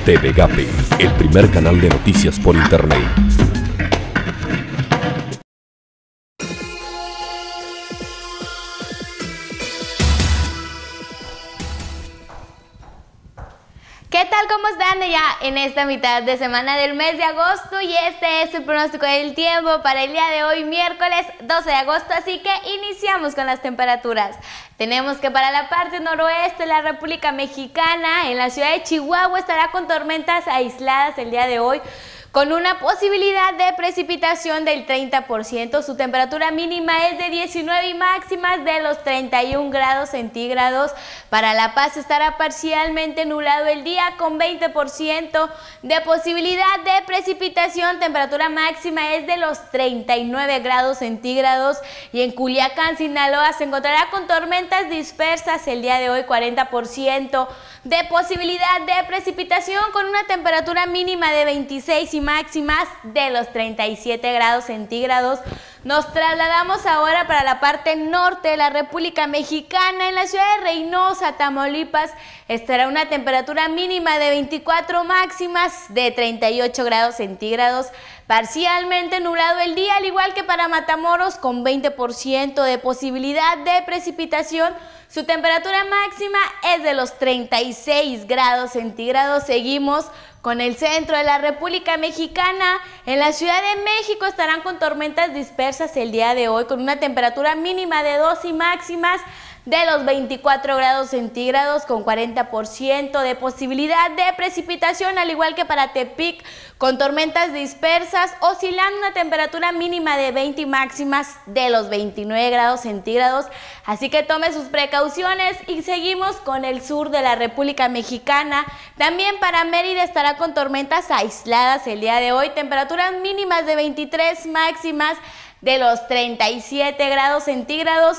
TV Gape, el primer canal de noticias por internet. ¿Qué tal? ¿Cómo están ya en esta mitad de semana del mes de agosto? Y este es el pronóstico del tiempo para el día de hoy, miércoles 12 de agosto, así que iniciamos con las temperaturas. Tenemos que para la parte noroeste de la República Mexicana, en la ciudad de Chihuahua, estará con tormentas aisladas el día de hoy, con una posibilidad de precipitación del 30%. Su temperatura mínima es de 19 y máximas de los 31 grados centígrados. Para La Paz estará parcialmente nublado el día con 20% de posibilidad de precipitación. Temperatura máxima es de los 39 grados centígrados. Y en Culiacán, Sinaloa, se encontrará con tormentas dispersas el día de hoy, 40% de posibilidad de precipitación, con una temperatura mínima de 26 y máximas de los 37 grados centígrados. Nos trasladamos ahora para la parte norte de la República Mexicana. En la ciudad de Reynosa, Tamaulipas, estará una temperatura mínima de 24, máximas de 38 grados centígrados. Parcialmente nublado el día, al igual que para Matamoros, con 20% de posibilidad de precipitación. Su temperatura máxima es de los 36 grados centígrados. Seguimos con el centro de la República Mexicana. En la Ciudad de México estarán con tormentas dispersas el día de hoy, con una temperatura mínima de 2 y máximas de los 24 grados centígrados, con 40% de posibilidad de precipitación, al igual que para Tepic, con tormentas dispersas, oscilando una temperatura mínima de 20 y máximas de los 29 grados centígrados. Así que tome sus precauciones y seguimos con el sur de la República Mexicana. También para Mérida estará con tormentas aisladas el día de hoy, temperaturas mínimas de 23, máximas de los 37 grados centígrados,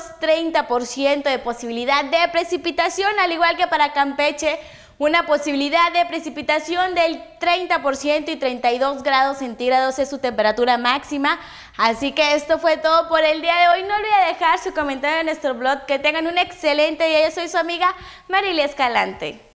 30% de posibilidad de precipitación, al igual que para Campeche, una posibilidad de precipitación del 30% y 32 grados centígrados es su temperatura máxima. Así que esto fue todo por el día de hoy. No olvide dejar su comentario en nuestro blog. Que tengan un excelente día. Yo soy su amiga Marilia Escalante.